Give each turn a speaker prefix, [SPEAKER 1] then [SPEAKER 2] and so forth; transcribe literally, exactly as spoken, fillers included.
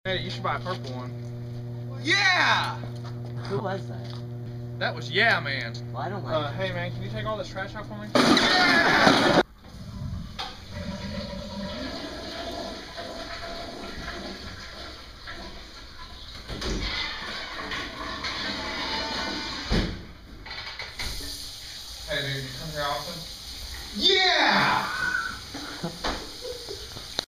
[SPEAKER 1] Hey, you should buy a purple one.
[SPEAKER 2] Yeah!
[SPEAKER 3] Who was that?
[SPEAKER 1] That was Yeah Man.
[SPEAKER 3] Well, I don't like
[SPEAKER 1] Uh,
[SPEAKER 3] it.
[SPEAKER 1] hey man, can you take all this trash out for me?
[SPEAKER 2] Yeah!
[SPEAKER 1] Hey dude, you come here often?
[SPEAKER 2] Yeah!